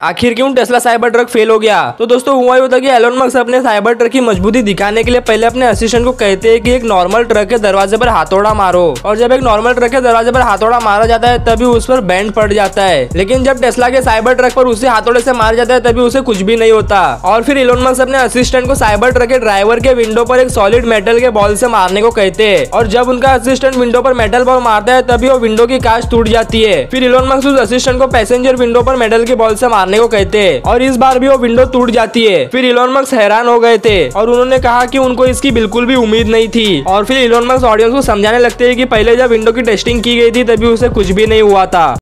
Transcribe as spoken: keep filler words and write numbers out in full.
आखिर क्यों Tesla cyber truck fail हो गया। तो दोस्तों हुआ ही था कि एलोन मस्क अपने साइबर ट्रक की मजबूती दिखाने के लिए पहले अपने असिस्टेंट को कहते हैं कि एक नॉर्मल ट्रक के दरवाजे पर हाथौड़ा मारो, और जब एक नॉर्मल ट्रक के दरवाजे पर हाथौड़ा मारा जाता है तभी उस पर बैंड पड़ जाता है। लेकिन जब टेस्ला के साइबर ट्रक पर उसे हाथौड़े से मारा जाता है तभी उसे कुछ भी नहीं होता। और फिर एलोन मस्क अपने असिस्टेंट को साइबर ट्रक के ड्राइवर के विंडो पर एक सॉलिड मेटल के बॉल से मारने को कहते हैं, और जब उनका असिस्टेंट विंडो पर मेटल बॉल मारता है तभी वो विंडो की कांच टूट जाती है। फिर एलोन मस्क उस असिस्टेंट को पैसेंजर विंडो पर मेटल की बॉल से मारने को कहते हैं, और इस बार भी वो विंडो टूट जाती है। फिर एलोन मस्क हैरान हो गए थे और उन्होंने कहा कि उनको इसकी बिल्कुल भी उम्मीद नहीं थी। और फिर एलोन मस्क ऑडियंस को समझाने लगते हैं कि पहले जब विंडो की टेस्टिंग की गई थी तभी उसे कुछ भी नहीं हुआ था।